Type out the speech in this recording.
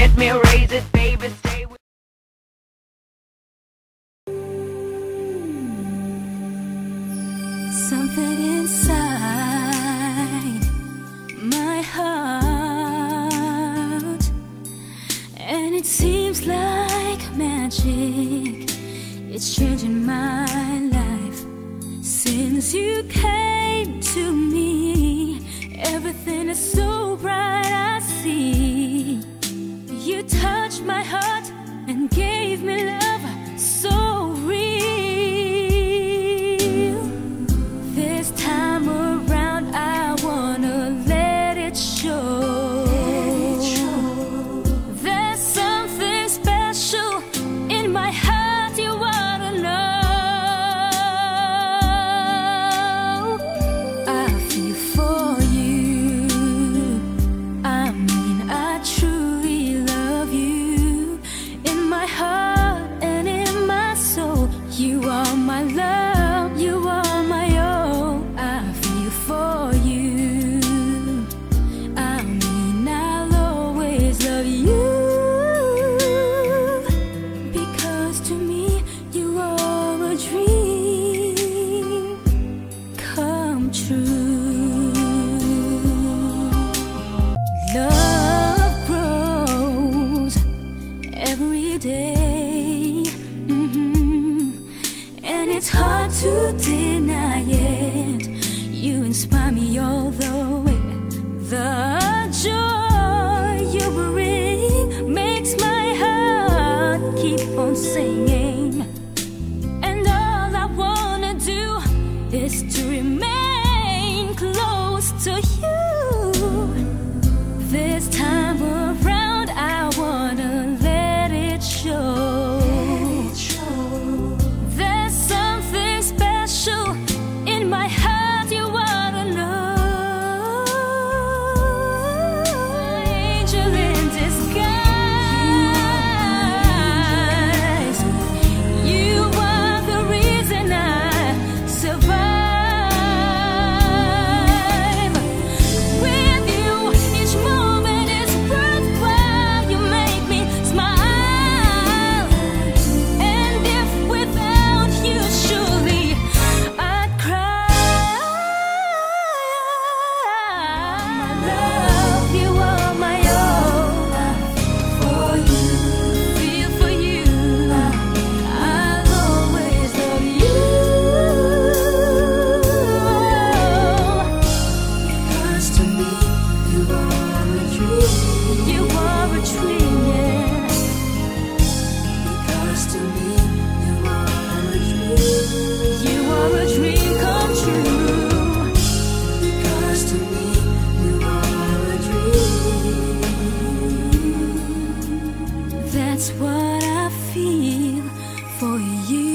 let me raise it, baby, stay with something inside my heart, and it seems like magic. It's changing my life since you came to me. Everything is so bright, I see. You touched my heart and gave me love so real. This time around I wanna let it show. There's something special in my heart, you wanna know. I feel for you, I mean I truly love you. In my heart and in my soul, you are my love, you are my all. I feel for you, I mean I'll always love you. Because to me you are a dream come true. Love grows every day, and it's hard to deny it. You inspire me all the way. The joy you bring makes my heart keep on singing, and all I wanna do is to remain close to you. This time around I wanna let it show. There's something special in my heart, you wanna know. Angel in disguise, you are the reason I survive. With you, each moment is worthwhile. You make me smile, and if without you, surely I'd cry. My love, you are my all. For you, feel for you, I'll always love you. Because to me you are a dream. You are a dream, yeah. Because to me you are a dream. You are a dream come true. Because to me you are a dream. That's what I feel for you.